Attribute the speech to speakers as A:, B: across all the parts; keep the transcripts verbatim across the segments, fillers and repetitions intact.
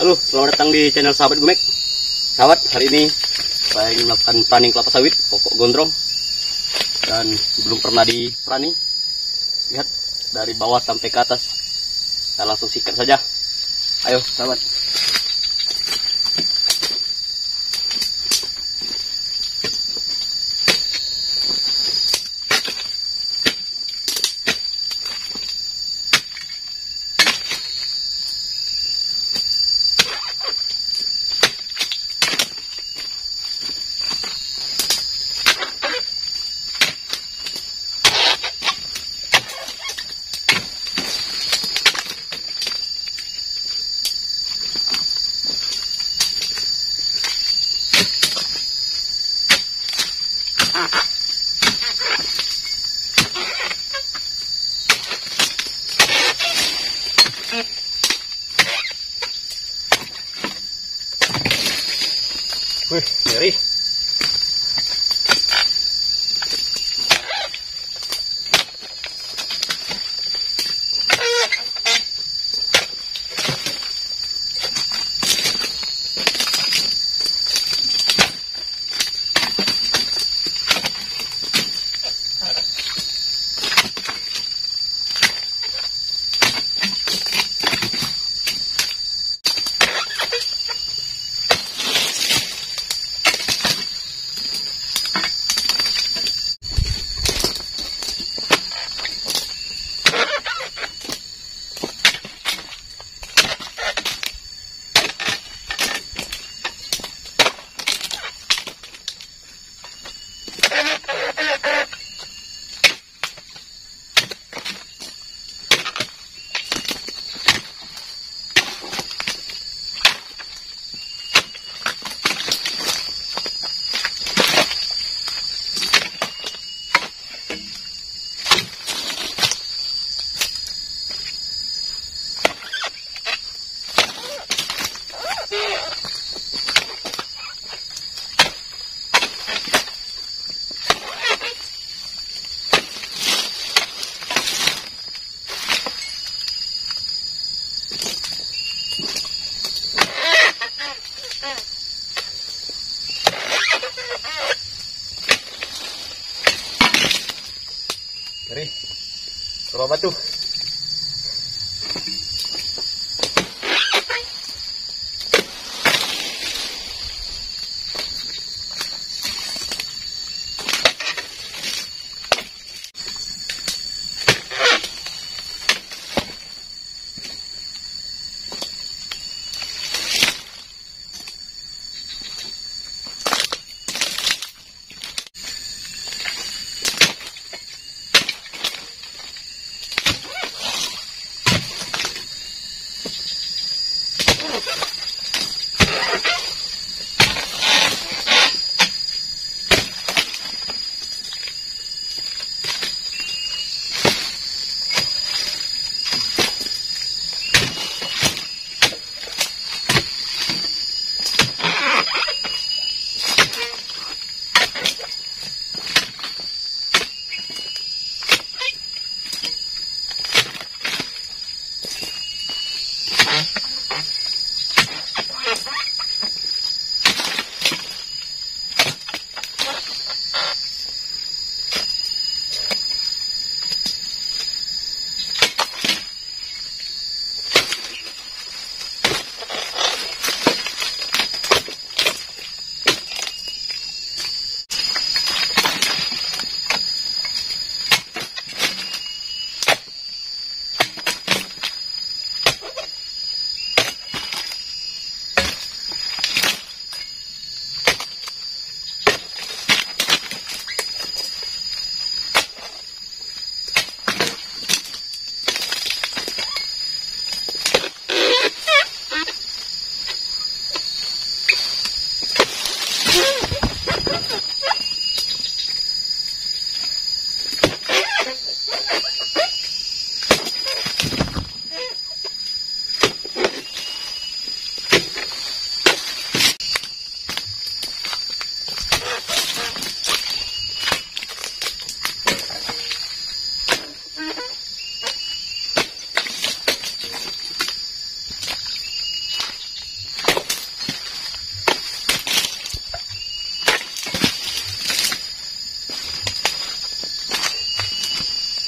A: Halo, selamat datang di channel Sahabat Gumek. Sahabat, hari ini saya ingin melakukan praning kelapa sawit pokok gondrong dan belum pernah di prani. Lihat dari bawah sampai ke atas. Kita langsung sikat saja. Ayo, sahabat. Wih, ngeri. Ngeri, berapa batu?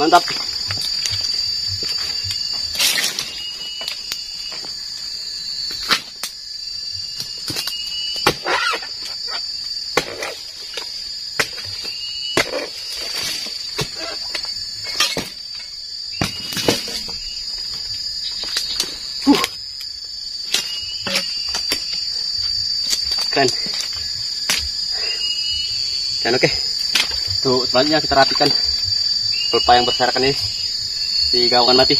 A: Mantap. Keren. Dan oke, tuh selanjutnya kita rapikan pulpa yang berserakan ini di gawangan mati.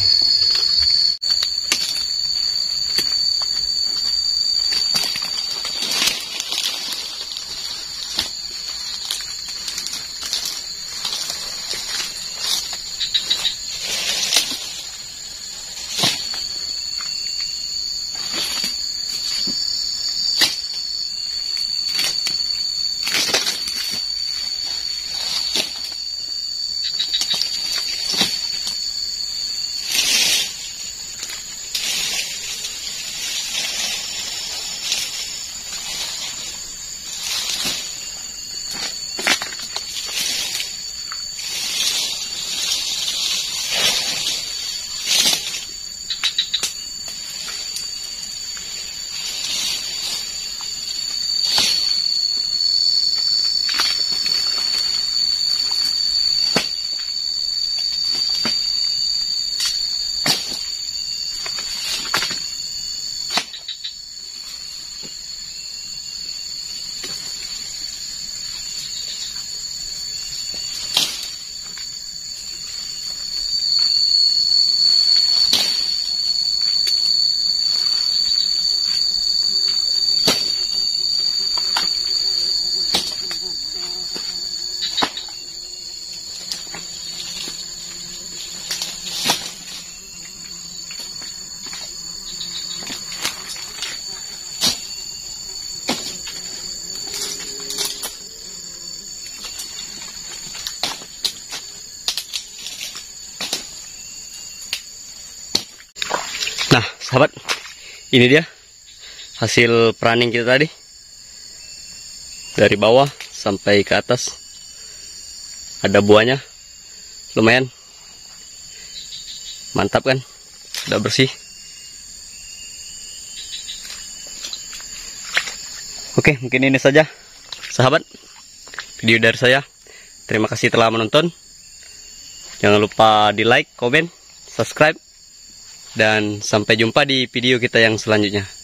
A: Nah, sahabat, ini dia hasil peraning kita tadi. Dari bawah sampai ke atas ada buahnya, lumayan mantap kan, sudah bersih. Oke, mungkin ini saja sahabat video dari saya. Terima kasih telah menonton. Jangan lupa di like, komen, subscribe, dan sampai jumpa di video kita yang selanjutnya.